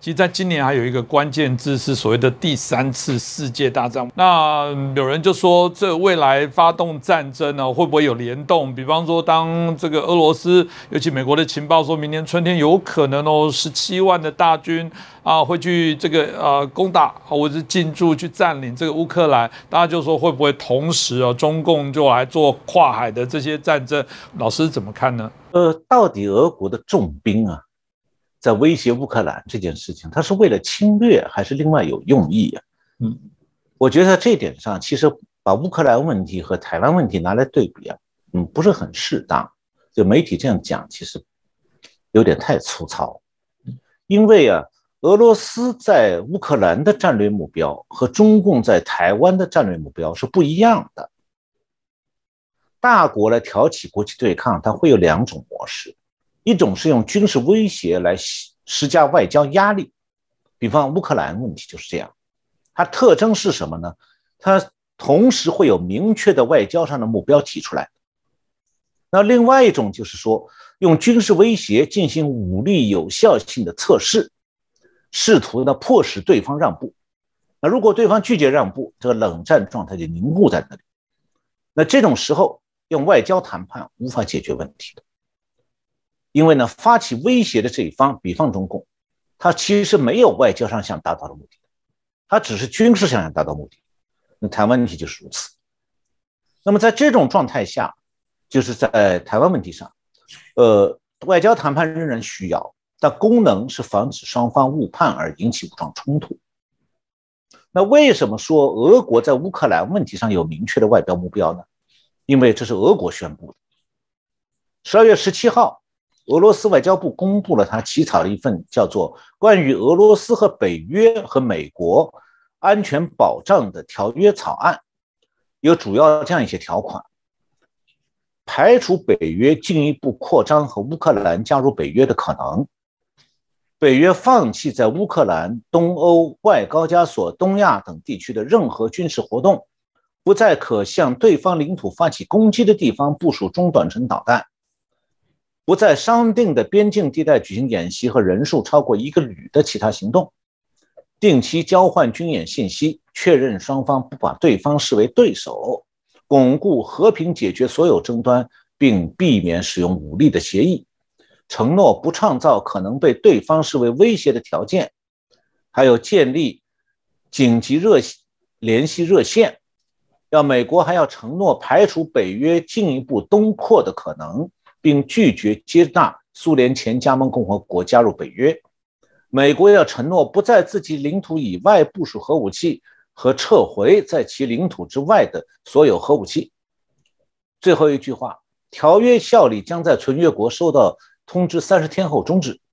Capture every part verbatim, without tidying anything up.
其实在今年还有一个关键字是所谓的第三次世界大战。那有人就说，这未来发动战争呢，会不会有联动？比方说，当这个俄罗斯，尤其美国的情报说明年春天有可能哦，十七万的大军啊会去这个呃攻打或者是进驻去占领这个乌克兰，大家就说会不会同时啊，中共就来做跨海的这些战争？老师怎么看呢？ 呃，到底俄国的重兵啊，在威胁乌克兰这件事情，它是为了侵略还是另外有用意啊？嗯，我觉得在这点上，其实把乌克兰问题和台湾问题拿来对比啊，嗯，不是很适当。就媒体这样讲，其实有点太粗糙。因为啊，俄罗斯在乌克兰的战略目标和中共在台湾的战略目标是不一样的。大国来挑起国际对抗，它会有两种模式，一种是用军事威胁来施加外交压力，比方乌克兰问题就是这样。它特征是什么呢？它同时会有明确的外交上的目标提出来。那另外一种就是说，用军事威胁进行武力有效性的测试，试图呢迫使对方让步。那如果对方拒绝让步，这个冷战状态就凝固在那里。那这种时候，用外交谈判无法解决问题的，因为呢，发起威胁的这一方，比方中共，他其实没有外交上想达到的目的，他只是军事上想达到目的。那台湾问题就是如此。那么在这种状态下，就是在台湾问题上，呃，外交谈判仍然需要，但功能是防止双方误判而引起武装冲突。那为什么说俄国在乌克兰问题上有明确的外交目标呢？因为这是俄国宣布的。十二月十七号，俄罗斯外交部公布了他起草的一份叫做《关于俄罗斯和北约和美国安全保障的条约草案》，有主要这样一些条款：排除北约进一步扩张和乌克兰加入北约的可能；北约放弃在乌克兰、东欧、外高加索、东亚等地区的任何军事活动，不在可向对方领土发起攻击的地方部署中短程导弹，不在商定的边境地带举行演习和人数超过一个旅的其他行动，定期交换军演信息，确认双方不把对方视为对手，巩固和平解决所有争端，并避免使用武力的协议，承诺不创造可能被对方视为威胁的条件，还有建立紧急热联系热线。要美国还要承诺排除北约进一步东扩的可能，并拒绝接纳苏联前加盟共和国加入北约。美国要承诺不在自己领土以外部署核武器和撤回在其领土之外的所有核武器。最后一句话，条约效力将在存约国收到通知三十天后终止。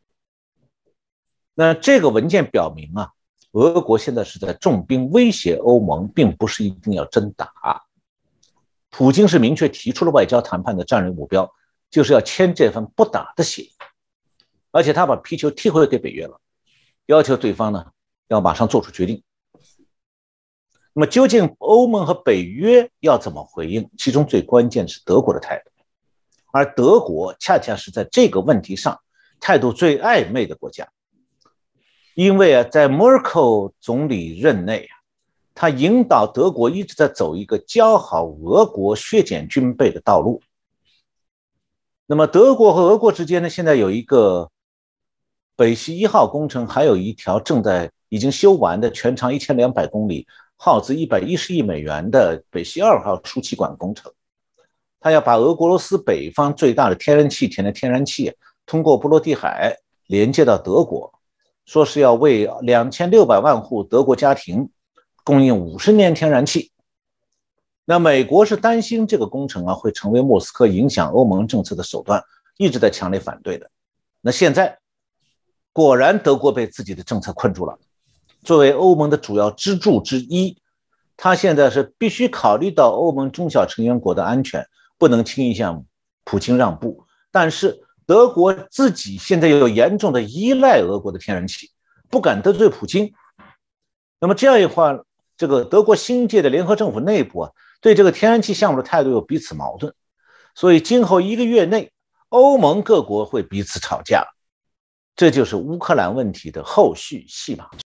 那这个文件表明啊，俄国现在是在重兵威胁欧盟，并不是一定要真打。普京是明确提出了外交谈判的战略目标，就是要签这份不打的协议，而且他把皮球踢回给北约了，要求对方呢要马上做出决定。那么究竟欧盟和北约要怎么回应？其中最关键是德国的态度，而德国恰恰是在这个问题上态度最暧昧的国家。因为啊，在默克尔总理任内啊，他引导德国一直在走一个交好俄国、削减军备的道路。那么德国和俄国之间呢，现在有一个北溪一号工程，还有一条正在已经修完的全长一千两百公里、耗资一百一十亿美元的北溪二号输气管工程。他要把俄罗斯北方最大的天然气田的天然气通过波罗的海连接到德国。说是要为两千六百万户德国家庭供应五十年天然气。那美国是担心这个工程啊会成为莫斯科影响欧盟政策的手段，一直在强烈反对的。那现在果然德国被自己的政策困住了。作为欧盟的主要支柱之一，他现在是必须考虑到欧盟中小成员国的安全，不能轻易向普京让步。但是德国自己现在又有严重的依赖俄国的天然气，不敢得罪普京。那么这样一话，这个德国新届的联合政府内部啊，对这个天然气项目的态度有彼此矛盾，所以今后一个月内，欧盟各国会彼此吵架。 这就是乌克兰问题的后续戏码。